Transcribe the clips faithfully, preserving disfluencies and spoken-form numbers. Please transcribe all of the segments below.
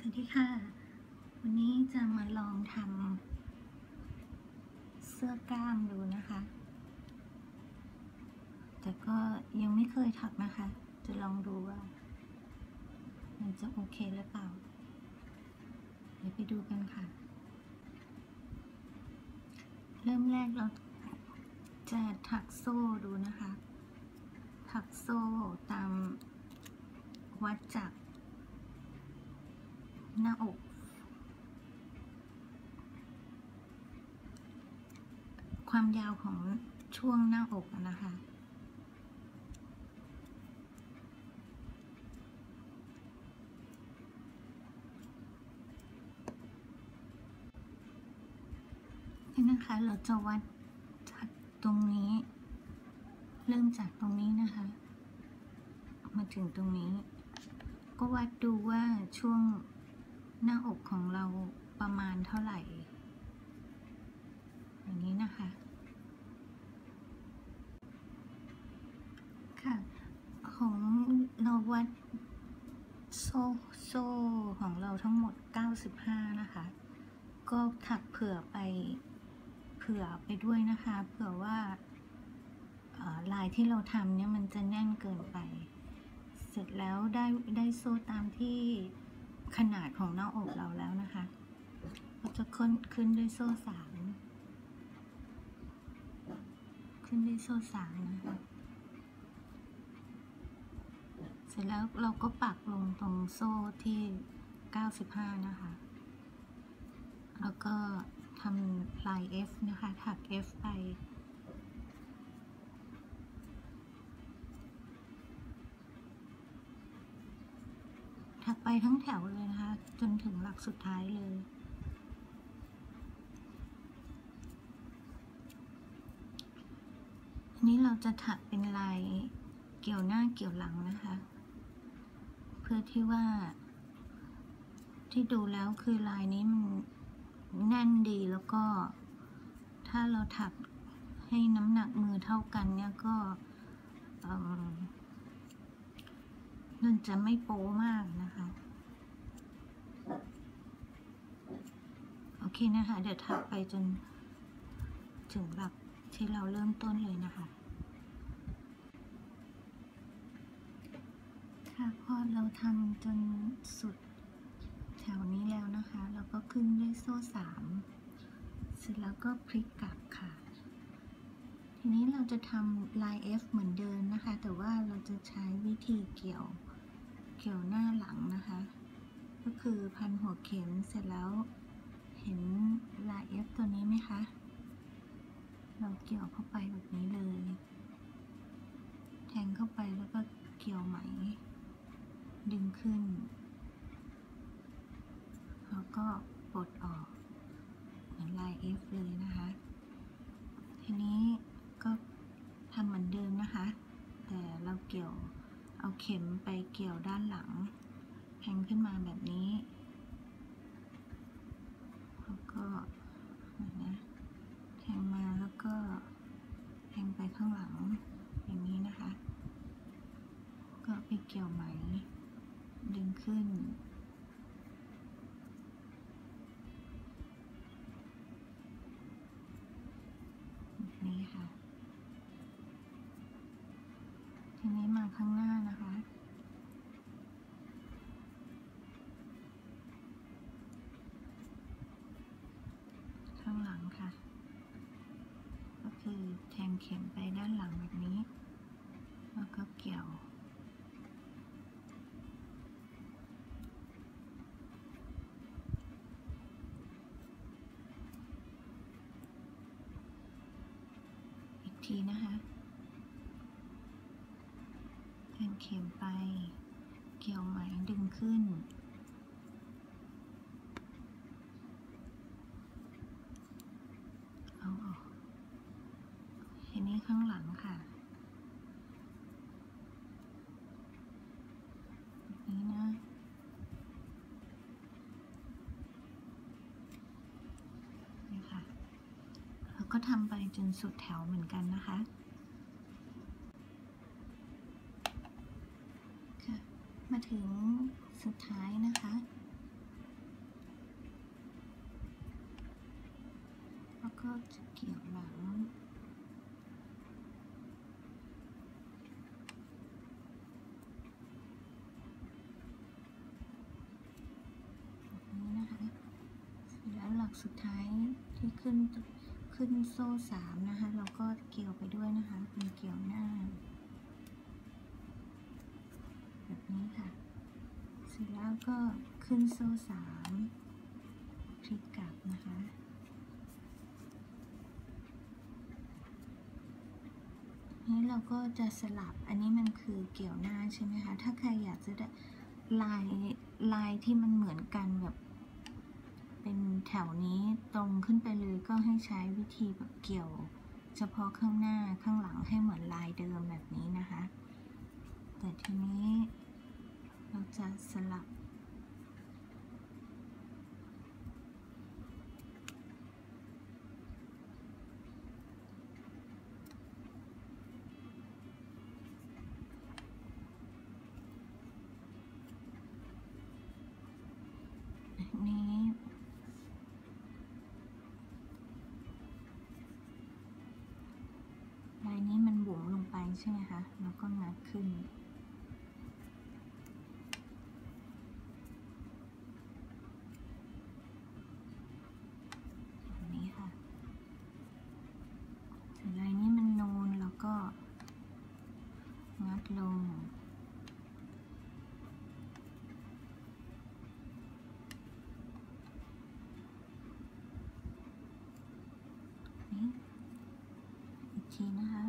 วัสดีค่ะวันนี้จะมาลองทำเสื้อกล้ามดูนะคะ แต่ก็ยังไม่เคยถักนะคะ จะลองดูว่ามันจะโอเคหรือเปล่าเดี๋ยวไปดูกันค่ะ เริ่มแรกเราจะถักโซ่ดูนะคะ ถักโซ่ตามวัดจากหน้าอกความยาวของช่วงหน้าอกนะคะนี่นะคะเราจะวัดจากตรงนี้เริ่มจากตรงนี้นะคะมาถึงตรงนี้ก็วัดดูว่าช่วงหน้าอกของเราประมาณเท่าไหร่อย่างนี้นะคะค่ะของเราวัดโซ่โซ่ของเราทั้งหมดเก้าสิบห้านะคะก็ถักเผื่อไปเผื่อไปด้วยนะคะเผื่อว่าลายที่เราทำเนี่ยมันจะแน่นเกินไปเสร็จแล้วได้ได้โซ่ตามที่ขนาดของหน้าอกเราแล้วนะคะเราจะขึ้นขึ้นด้วยโซ่สามขึ้นด้วยโซ่สามนะคะเสร็จแล้วเราก็ปักลงตรงโซ่ที่เก้าสิบห้านะคะแล้วก็ทำลาย F นะคะถัก F ไปถักไปทั้งแถวเลยนะคะจนถึงหลักสุดท้ายเลยอันนี้เราจะถักเป็นลายเกี่ยวหน้าเกี่ยวหลังนะคะเพื่อที่ว่าที่ดูแล้วคือลายนี้มันแน่นดีแล้วก็ถ้าเราถักให้น้ำหนักมือเท่ากันเนี่ยก็มันจะไม่โป๊มากนะคะโอเคนะคะเดี๋ยวถักไปจนถึงหลักที่เราเริ่มต้นเลยนะคะค่ะพอเราทำจนสุดแถวนี้แล้วนะคะเราก็ขึ้นด้วยโซ่สามเสร็จแล้วก็พลิกกลับค่ะทีนี้เราจะทำลาย F เหมือนเดิมนะคะแต่ว่าเราจะใช้วิธีเกี่ยวเกี่ยวหน้าหลังนะคะก็คือพันหัวเข็มเสร็จแล้วเห็นลาย F ตัวนี้ไหมคะเราเกี่ยวเข้าไปแบบนี้เลยแทงเข้าไปแล้วก็เกี่ยวไหมดึงขึ้นแล้วก็ปลดออกเหมือนลาย F เลยนะคะทีนี้ก็ทำเหมือนเดิมนะคะแต่เราเกี่ยวเอาเข็มไปเกี่ยวด้านหลังแทงขึ้นมาแบบนี้แล้วก็นะแทงมาแล้วก็แทงไปข้างหลังอย่างนี้นะคะก็ไปเกี่ยวไหมดึงขึ้นแบบนี้ค่ะทีนี้มาข้างหน้านะคะข้างหลังค่ะก็คือแทงเข็มไปด้านหลังแบบนี้แล้วก็เกี่ยวอีกทีนะคะแทงเข็มไปเกี่ยวไหมดึงขึ้นเอาออกทีนี้ข้างหลังค่ะแบบนี้นะนี่ค่ะแล้วก็ทำไปจนสุดแถวเหมือนกันนะคะค่ะมาถึงสุดท้ายนะคะก็จะเกี่ยวหลังนี้นะคะแล้วหลักสุดท้ายที่ขึ้นขึ้นโซ่สามนะคะเราก็เกี่ยวไปด้วยนะคะเป็นเกี่ยวหน้าแบบนี้ค่ะเสร็จแล้วก็ขึ้นโซ่สามพลิกกลับนะคะนี้เราก็จะสลับอันนี้มันคือเกี่ยวหน้าใช่ไหมคะถ้าใครอยากจะได้ลายลายที่มันเหมือนกันแบบเป็นแถวนี้ตรงขึ้นไปเลยก็ให้ใช้วิธีแบบเกี่ยวเฉพาะข้างหน้าข้างหลังให้เหมือนลายเดิมแบบนี้นะคะแต่ทีนี้เราจะสลับนี้ลายนี้มันบุ๋มลงไปใช่ไหมคะแล้วก็งัดขึ้นแบบนี้ค่ะส่วนลายนี้มันนูนแล้วก็งัดลงนี่อีกทีนะคะ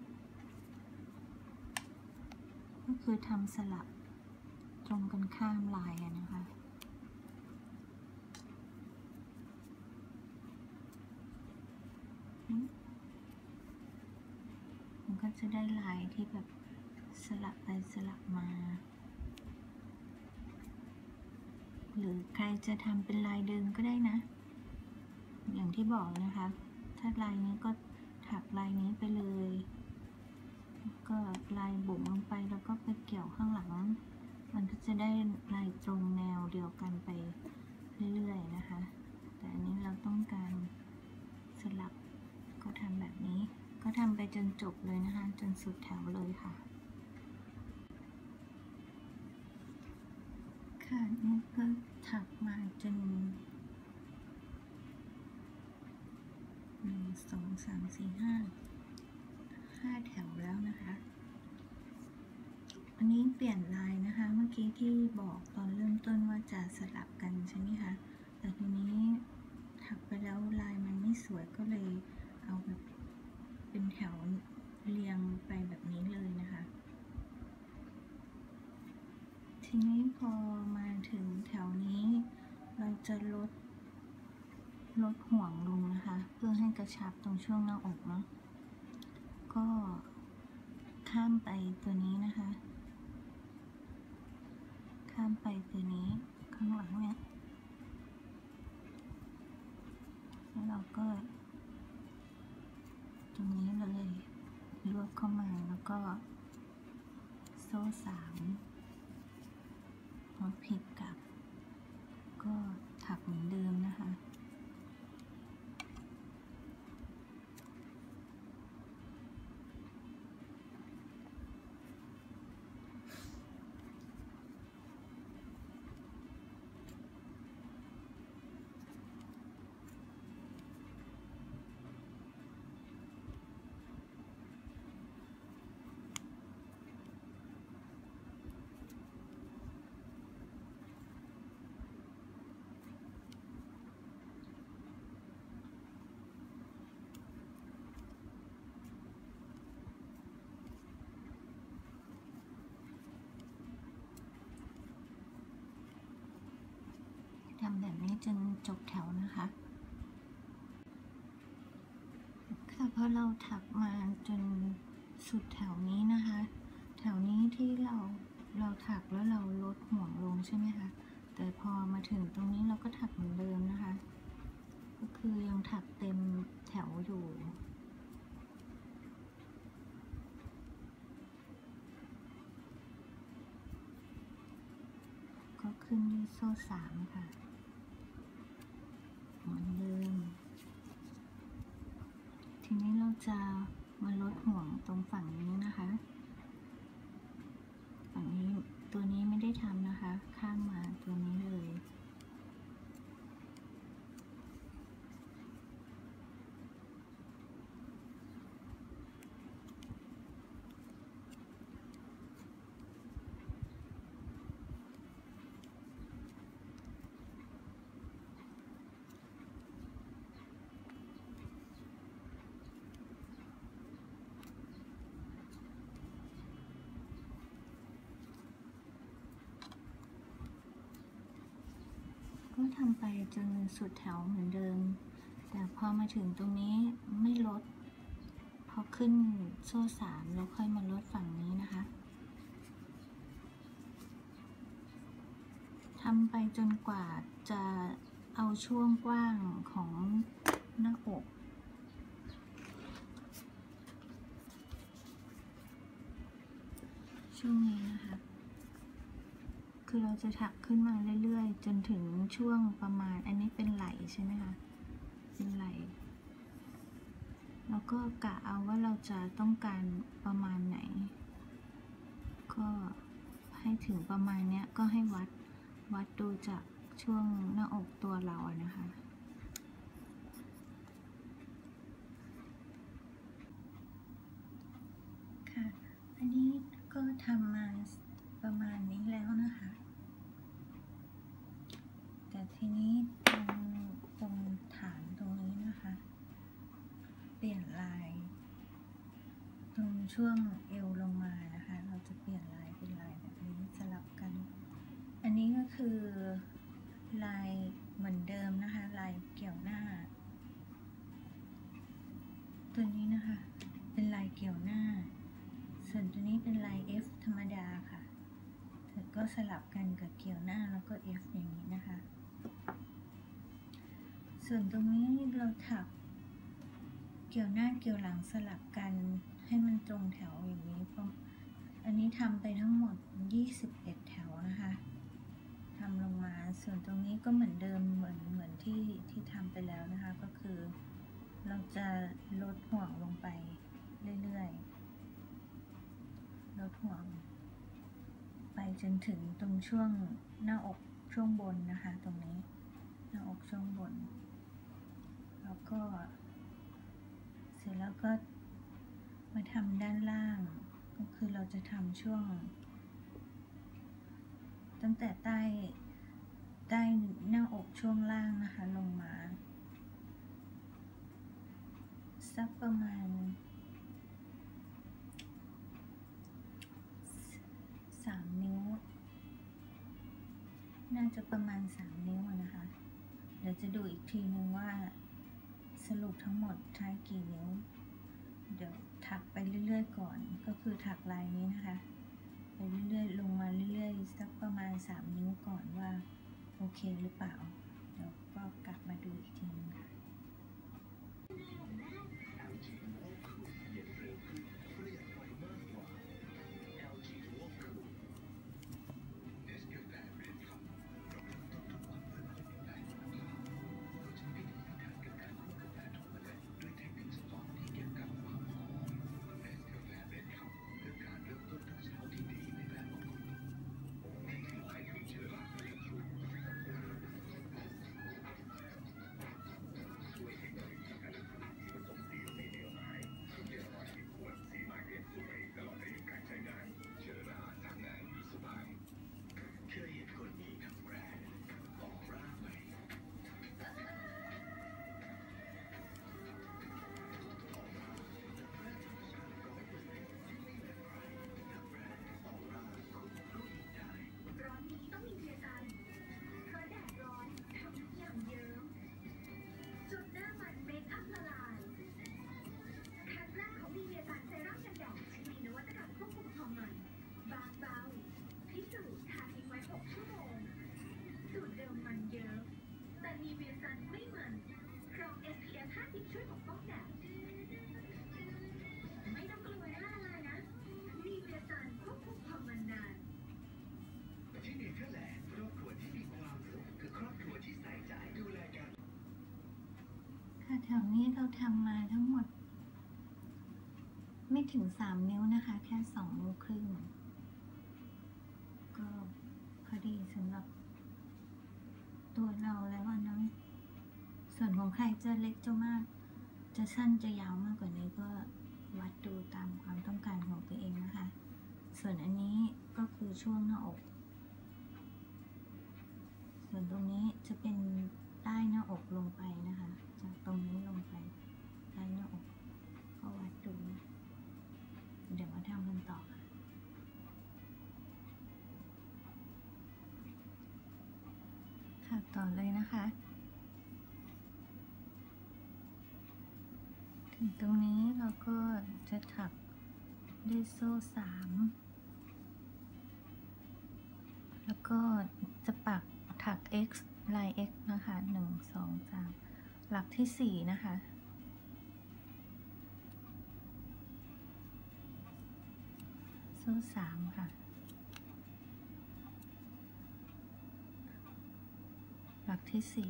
ก็คือทำสลับตรงกันข้ามลายกันนะคะมันก็จะได้ลายที่แบบสลับไปสลับมาหรือใครจะทำเป็นลายเดิมก็ได้นะอย่างที่บอกนะคะถ้าลายนี้ก็ถักลายนี้ไปเลยก็ลายบุ๋มลงไปแล้วก็ไปเกี่ยวข้างหลังมันก็จะได้ลายตรงแนวเดียวกันไปเรื่อยๆนะคะแต่อันนี้เราต้องการสลับก็ทำแบบนี้ก็ทำไปจนจบเลยนะคะจนสุดแถวเลยค่ะค่ะนี่ก็ถักมาจนหนึ่งสองสามสี่ห้าห้าแถวแล้วนะคะอันนี้เปลี่ยนลายนะคะเมื่อกี้ที่บอกตอนเริ่มต้นว่าจะสลับกันใช่ไหมคะแต่ทีนี้ถักไปแล้วลายมันไม่สวยก็เลยเอาแบบเป็นแถวเรียงไปแบบนี้เลยนะคะทีนี้พอมาถึงแถวนี้เราจะลดลดห่วงลงนะคะเพื่อให้กระชับตรงช่วงหน้าอกเนาะก็ข้ามไปตัวนี้นะคะข้ามไปตัวนี้ข้างหลังเนี่ยแล้วเราก็ตรงนี้เลยรวบเข้ามาแล้วก็โซ่สามพอพลิกกลับก็ถักเหมือนเดิมนะคะทำแบบนี้จนจบแถวนะคะค่ะพอเราถักมาจนสุดแถวนี้นะคะแถวนี้ที่เราเราถักแล้วเราลดห่วงลงใช่ไหมคะแต่พอมาถึงตรงนี้เราก็ถักเหมือนเดิมนะคะก็คือยังถักเต็มแถวอยู่ก็ขึ้นด้วยโซ่สามค่ะเหมือนเดิมทีนี้เราจะมาลดห่วงตรงฝั่งนี้นะคะฝั่งนี้ตัวนี้ไม่ได้ทำนะคะข้ามมาตัวนี้เลยก็ทำไปจนสุดแถวเหมือนเดิมแต่พอมาถึงตรงนี้ไม่ลดพอขึ้นโซ่สามแล้วค่อยมาลดฝั่งนี้นะคะทำไปจนกว่าจะเอาช่วงกว้างของหน้าอกช่วงนี้นะคะคือเราจะถักขึ้นมาเรื่อยๆจนถึงช่วงประมาณอันนี้เป็นไหล่ใช่ไหมคะเป็นไหล่แล้วก็กะเอาว่าเราจะต้องการประมาณไหนก็ให้ถึงประมาณเนี้ยก็ให้วัดวัดดูจากช่วงหน้าอกตัวเราอะนะคะค่ะอันนี้ก็ทำมาประมาณนี้แล้วนะคะแต่ทีนี้ตรงตรงฐานตรงนี้นะคะเปลี่ยนลายตรงช่วงเอวลงมานะคะเราจะเปลี่ยนลายเป็นลายแบบนี้สลับกันอันนี้ก็คือลายเหมือนเดิมนะคะลายเกี่ยวหน้าตัวนี้นะคะเป็นลายเกี่ยวหน้าส่วนตัวนี้เป็นลาย F ธรรมดาค่ะก็สลับกันกับเกี่ยวหน้าแล้วก็ F อย่างนี้นะคะส่วนตรงนี้เราถักเกี่ยวหน้าเกี่ยวหลังสลับกันให้มันตรงแถวอย่างนี้อันนี้ทำไปทั้งหมดยี่สิบเอ็ดแถวนะคะทำลงมาส่วนตรงนี้ก็เหมือนเดิมเหมือนเหมือนที่ที่ทำไปแล้วนะคะก็คือเราจะลดห่วงลงไปเรื่อยๆลดห่วงไปจนถึงตรงช่วงหน้าอกช่วงบนนะคะตรงนี้หน้าอกช่วงบนแล้วก็เสร็จแล้วก็มาทำด้านล่างก็คือเราจะทำช่วงตั้งแต่ใต้ใต้หน้าอกช่วงล่างนะคะลงมาสักประมาณสามนิ้วน่าจะประมาณสามนิ้วนะคะเดี๋ยวจะดูอีกทีนึงว่าสรุปทั้งหมดใช้กี่นิ้วเดี๋ยวถักไปเรื่อยๆก่อนก็คือถักลายนี้นะคะไปเรื่อยๆลงมาเรื่อยๆสักประมาณสามนิ้วก่อนว่าโอเคหรือเปล่าเดี๋ยวก็กลับมาดูอีกทีนึงค่ะแถวนี้เราทำมาทั้งหมดถึงสามนิ้วนะคะแค่สองนิ้วครึ่งก็พอดีสำหรับตัวเราแล้วนะส่วนของใครจะเล็กจะมากจะสั้นจะยาวมากกว่านี้ก็วัดดูตามความต้องการของตัวเองนะคะส่วนอันนี้ก็คือช่วงหน้าอกส่วนตรงนี้จะเป็นใต้หน้าอกลงไปนะคะจากตรงนี้ลงไปใต้หน้าอกก็วัดดูเดี๋ยวมาทำกันต่อค่ะค่ะต่อเลยนะคะถึงตรงนี้เราก็จะถักด้วยโซ่สามแล้วก็จะปักถัก X ลาย X นะคะหนึ่ง สอง สามหลักที่สี่นะคะโซ่สามค่ะหลักที่สี่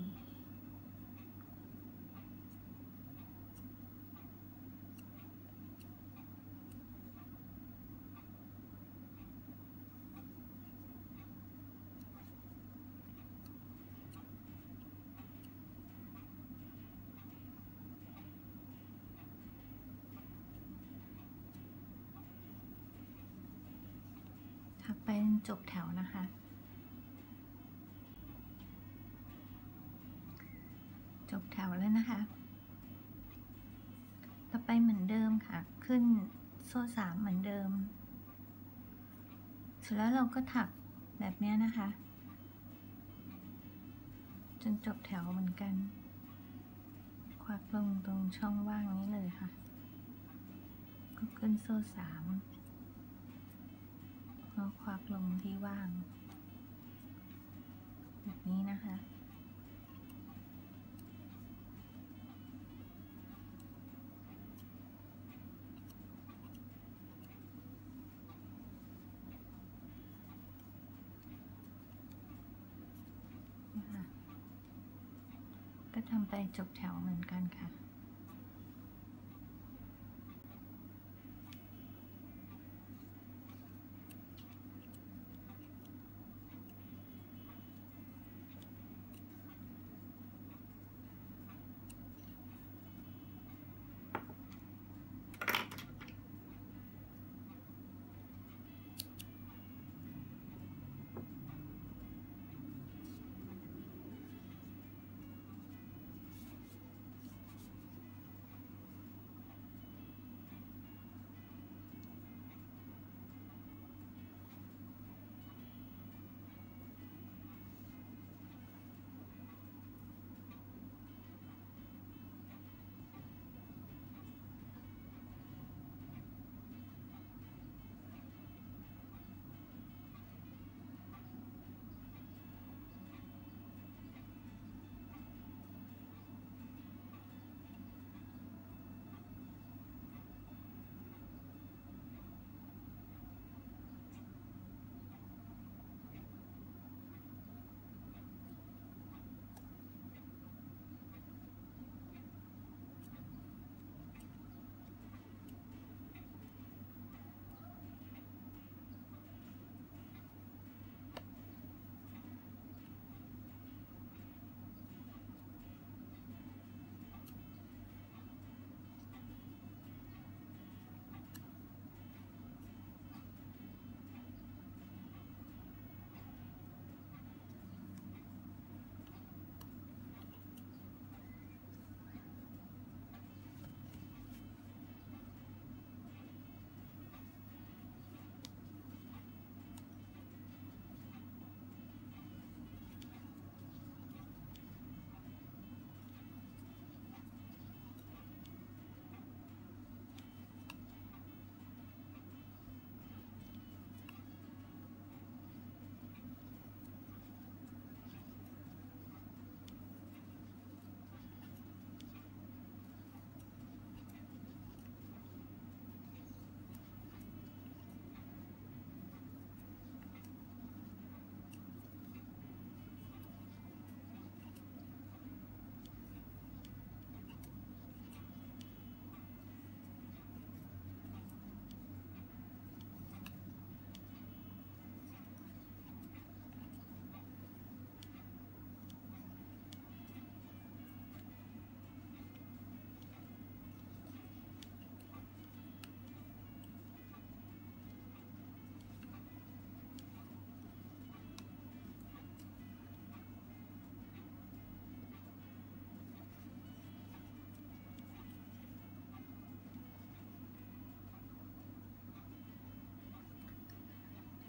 ถักไปจนจบแถวนะคะจบแถวแล้วนะคะต่อไปเหมือนเดิมค่ะขึ้นโซ่สามเหมือนเดิมเสร็จแล้วเราก็ถักแบบนี้นะคะจนจบแถวเหมือนกันควักลงตรงช่องว่างนี้เลยค่ะก็ขึ้นโซ่สามแล้วควักลงที่ว่างแบบนี้นะคะก็ทำไปจบแถวเหมือนกันค่ะ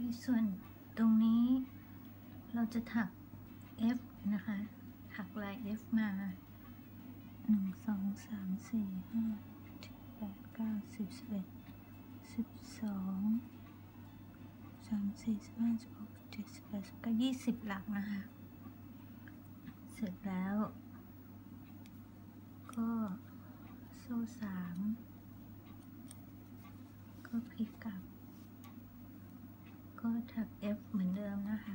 ส่วนตรงนี้เราจะถัก F นะคะ ถักลาย F มาหนึ่ง สอง สาม สี่ ห้า เจ็ด แปด เก้า สิบ สิบเอ็ด สิบสอง สาม สี่ สิบห้า สิบหก สิบเจ็ด สิบแปด สิบเก้า ยี่สิบหลักนะคะ เสร็จแล้วก็โซ่สามก็พลิกกลับก็ถัก F เหมือนเดิมนะคะ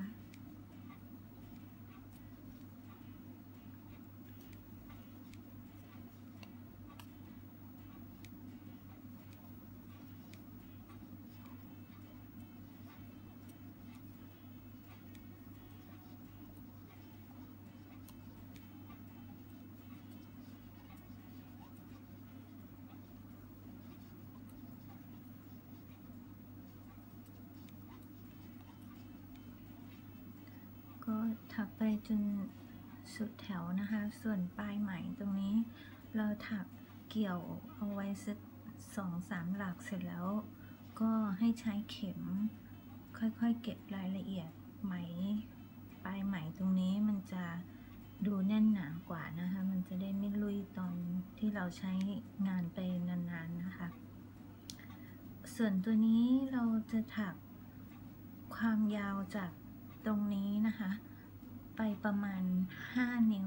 ก็ถักไปจนสุดแถวนะคะ ส่วนปลายไหมตรงนี้เราถักเกี่ยวเอาไว้สักสองสามหลักเสร็จแล้วก็ให้ใช้เข็มค่อยๆเก็บรายละเอียดไหมปลายไหมตรงนี้มันจะดูแน่นหนากว่านะคะมันจะได้ไม่ลุยตอนที่เราใช้งานไปนานๆนะคะส่วนตัวนี้เราจะถักความยาวจากตรงนี้นะคะไปประมาณห้านิ้ว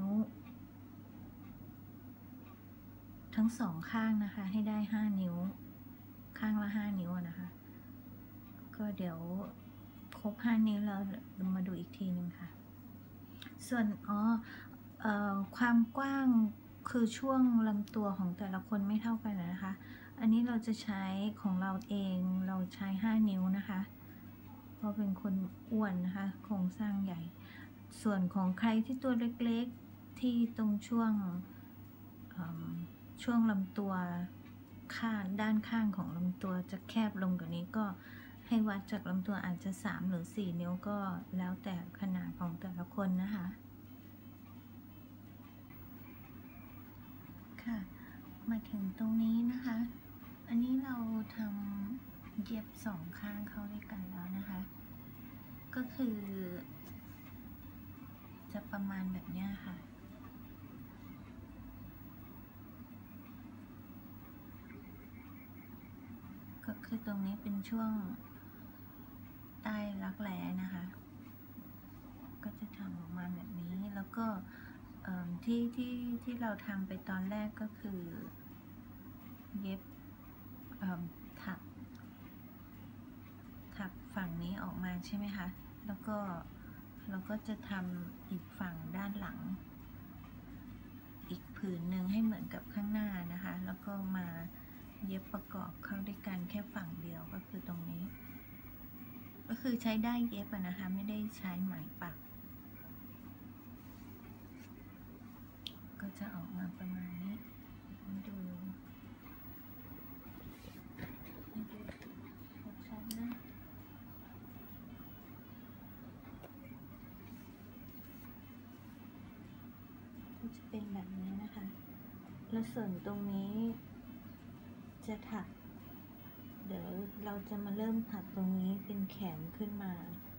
ทั้งสองข้างนะคะให้ได้ห้านิ้วข้างละห้านิ้วนะคะก็เดี๋ยวครบห้านิ้วแล้วมาดูอีกทีนึงค่ะส่วนอ๋อเอ่อความกว้างคือช่วงลำตัวของแต่ละคนไม่เท่ากันนะคะอันนี้เราจะใช้ของเราเองเราใช้ห้านิ้วนะคะเพราะเป็นคนอ้วนนะคะโครงสร้างใหญ่ส่วนของใครที่ตัวเล็กๆที่ตรงช่วงช่วงลำตัวข้างด้านข้างของลำตัวจะแคบลงกว่านี้ก็ให้วัดจากลำตัวอาจจะสามหรือสี่นิ้วก็แล้วแต่ขนาดของแต่ละคนนะคะค่ะมาถึงตรงนี้นะคะอันนี้เราทำเย็บสองข้างเข้าด้วยกันแล้วนะคะก็คือจะประมาณแบบนี้ค่ะก็คือตรงนี้เป็นช่วงใต้รักแร้นะคะก็จะทำออกมาแบบนี้แล้วก็ที่ที่ที่เราทำไปตอนแรกก็คือเย็บถักถักฝั่งนี้ออกมาใช่ไหมคะแล้วก็เราก็จะทำอีกฝั่งด้านหลังอีกผืนหนึ่งให้เหมือนกับข้างหน้านะคะแล้วก็มาเย็บประกอบเข้าด้วยกันแค่ฝั่งเดียวก็คือตรงนี้ก็คือใช้ได้เย็บนะคะไม่ได้ใช้ไหมปักก็จะออกมาประมาณนี้ดูให้ดูชัดๆนะก็จะเป็นแบบนี้นะคะแล้วส่วนตรงนี้จะถักเดี๋ยวเราจะมาเริ่มถักตรงนี้เป็นแขนขึ้นมา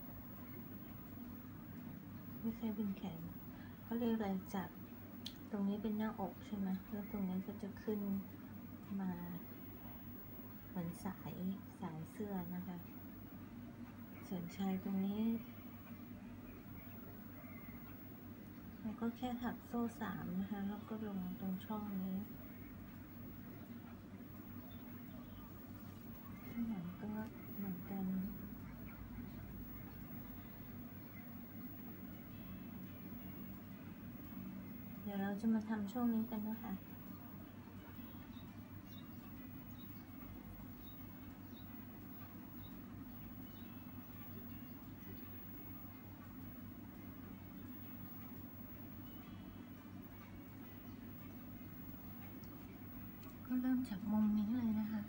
ไม่ใช่เป็นแขนเขาเรียกอะไรจากตรงนี้เป็นหน้าอกใช่ไหมแล้วตรงนี้ก็จะขึ้นมาเหมือนสายสายเสื้อนะคะส่วนชายตรงนี้เราก็แค่ถักโซ่สามนะคะแล้วก็ลงตรงช่องนี้ข้างหลังก็เหมือนกันเดี๋ยวเราจะมาทำช่วงนี้กันนะคะก็เริ่มจากมุมนี้เลยนะคะ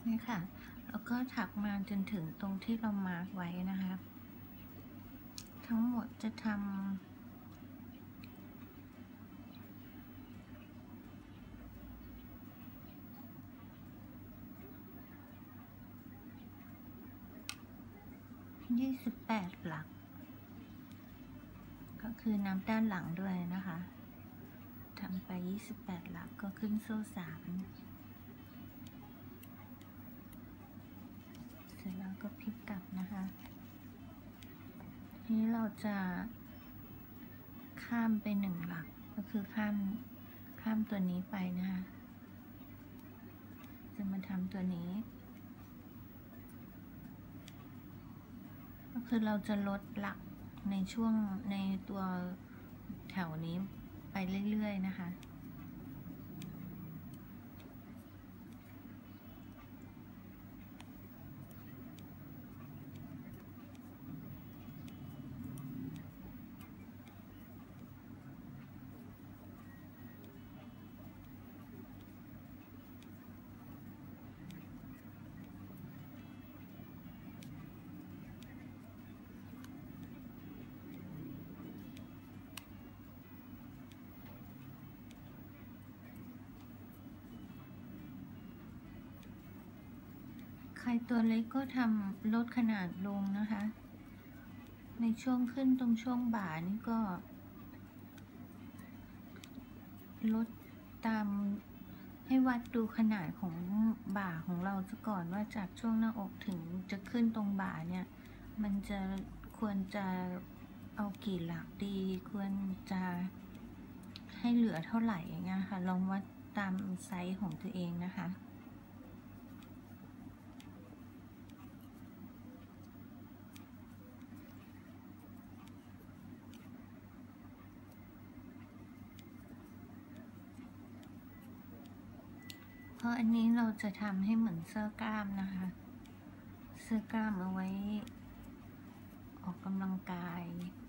นี่ค่ะแล้วก็ถักมาจนถึงตรงที่เรามาร์กไว้นะคะทั้งหมดจะทำยี่สิบแปดหลักก็คือนับด้านหลังด้วยนะคะทำไปยี่สิบแปดหลักก็ขึ้นโซ่สามเสร็จแล้วก็พลิกกลับนะคะทีนี้เราจะข้ามไปหนึ่งหลักก็คือข้ามข้ามตัวนี้ไปนะคะจะมาทำตัวนี้ก็คือเราจะลดหลักในช่วงในตัวแถวนี้ไปเรื่อยๆนะคะใครตัวเล็กก็ทำลดขนาดลงนะคะในช่วงขึ้นตรงช่วงบ่านี่ก็ลดตามให้วัดดูขนาดของบ่าของเราซะก่อนว่าจากช่วงหน้าอกถึงจะขึ้นตรงบ่าเนี่ยมันจะควรจะเอากี่หลักดีควรจะให้เหลือเท่าไหร่อย่างเงี้ยค่ะลองวัดตามไซส์ของตัวเองนะคะเพราะอันนี้เราจะทำให้เหมือนเสื้อกล้ามนะคะเสื้อกล้ามเอาไว้ออกกำลังกาย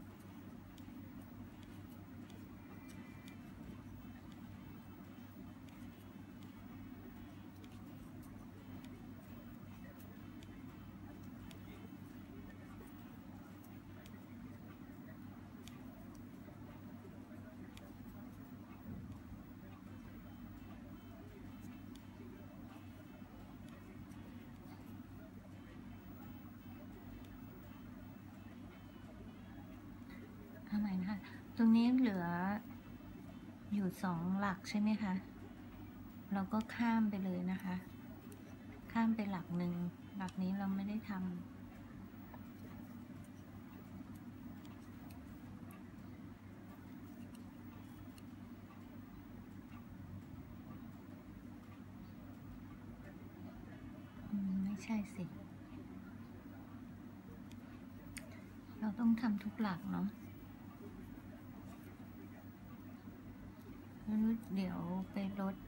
ทำไมนะคะตรงนี้เหลืออยู่สองหลักใช่ไหมคะเราก็ข้ามไปเลยนะคะข้ามไปหลักหนึ่งหลักนี้เราไม่ได้ทำไม่ใช่สิเราต้องทำทุกหลักเนาะแล้วเดี๋ยวไปลด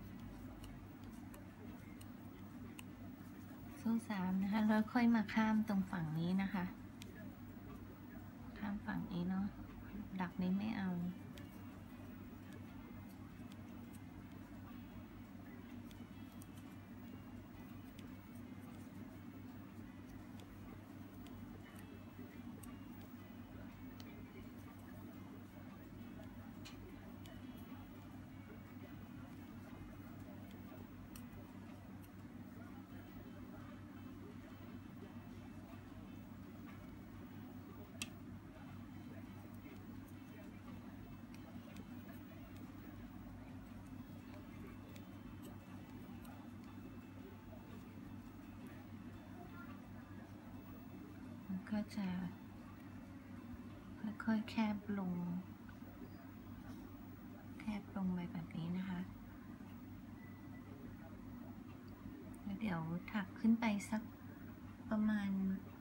โซ่สามนะคะแล้วค่อยมาข้ามตรงฝั่งนี้นะคะข้ามฝั่งนี้เนาะหลักนี้ไม่เอาก็จะค่อยๆแคบลงแคบลงไปแบบนี้นะคะแล้วเดี๋ยวถักขึ้นไปสักประมาณ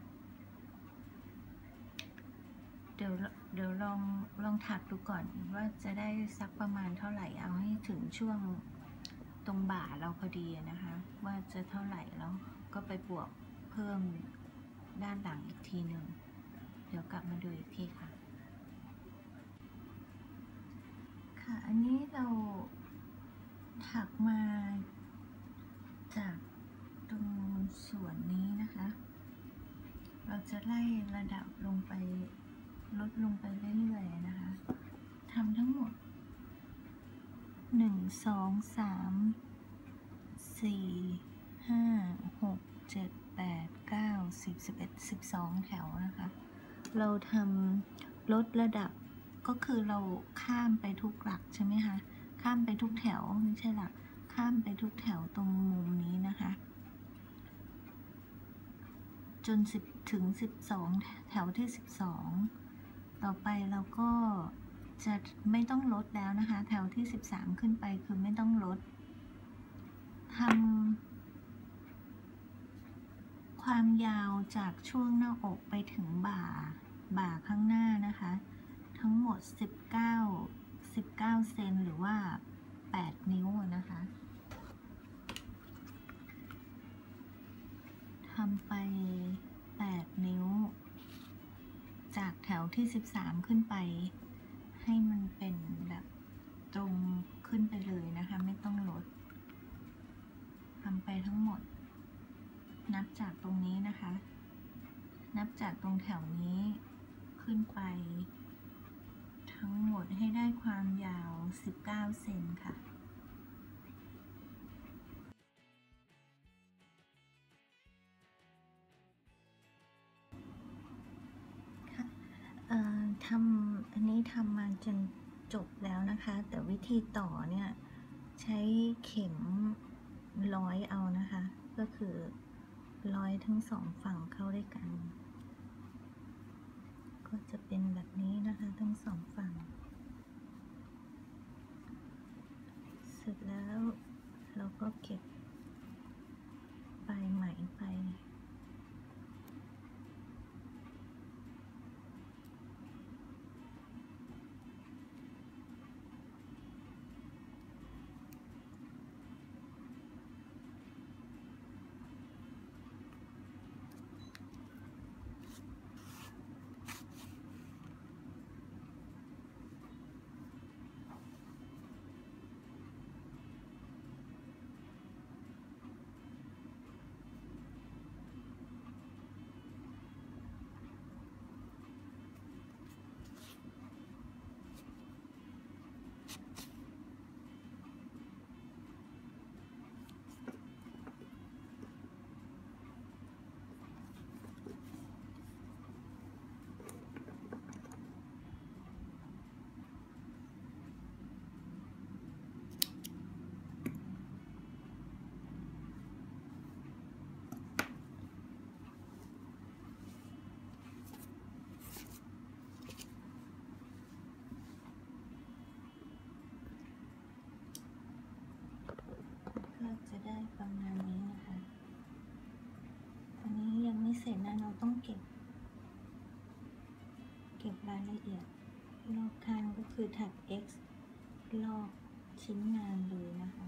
เดี๋ยวเดี๋ยวลองลองถักดูก่อนว่าจะได้สักประมาณเท่าไหร่เอาให้ถึงช่วงตรงบ่าเราพอดีนะคะว่าจะเท่าไหร่แล้วก็ไปบวกเพิ่มด้านหลังอีกทีหนึ่งเดี๋ยวกลับมาดูอีกทีค่ะค่ะอันนี้เราถักมาจากตรงส่วนนี้นะคะ เราจะไล่ระดับลงไปลดลงไปเรื่อยๆนะคะทำทั้งหมดหนึ่ง สอง สาม สี่ ห้า หก เจ็ด แปด เก้า สิบ สิบเอ็ด สิบสองแถวนะคะเราทำลดระดับก็คือเราข้ามไปทุกหลักใช่ไหมคะข้ามไปทุกแถวไม่ใช่หลักข้ามไปทุกแถวตรงมุมนี้นะคะจนสิบถึงสิบสองแถวที่สิบสองต่อไปเราก็จะไม่ต้องลดแล้วนะคะแถวที่สิบสามขึ้นไปคือไม่ต้องลดทำความยาวจากช่วงหน้าอกไปถึงบ่าบ่าข้างหน้านะคะทั้งหมดสิบเก้า สิบเก้าเซนหรือว่าแปดนิ้วนะคะทำไปแปดนิ้วจากแถวที่สิบสามขึ้นไปให้มันเป็นแบบตรงขึ้นไปเลยนะคะไม่ต้องลดทำไปทั้งหมดนับจากตรงนี้นะคะนับจากตรงแถวนี้ขึ้นไปทั้งหมดให้ได้ความยาวสิบเก้าเซนค่ะทำอันนี้ทำมาจนจบแล้วนะคะแต่วิธีต่อเนี่ยใช้เข็มร้อยเอานะคะก็คือร้อยทั้งสองฝั่งเข้าด้วยกันก็จะเป็นแบบนี้นะคะทั้งสองฝั่งเสร็จแล้วเราก็เก็บปลายไหมไปก็จะได้ประมาณนี้นะคะอันนี้ยังไม่เสร็จนะเราต้องเก็บเก็บรายละเอียดรอบข้างก็คือถัก X รอบชิ้นงานเลยนะคะ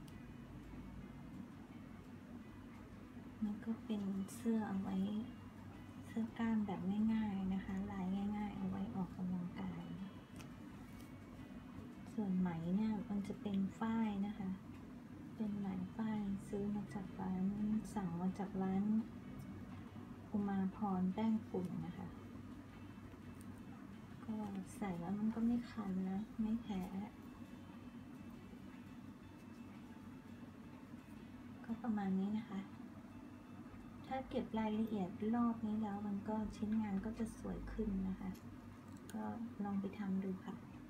นี่ก็เป็นเสื้อเอาไว้เสื้อกล้ามแบบง่ายๆนะคะลายง่ายๆเอาไว้ออกกำลังกายส่วนไหมเนี่ยมันจะเป็นฝ้ายนะคะเป็นไหมฝ้ายซื้อมาจากร้านสั่งมาจากร้านอุมาพรแป้งฝุ่นนะคะก็ใส่แล้วมันก็ไม่คันนะไม่แผลก็ประมาณนี้นะคะถ้าเก็บรายละเอียดรอบนี้แล้วมันก็ชิ้นงานก็จะสวยขึ้นนะคะก็ลองไปทำดูค่ะ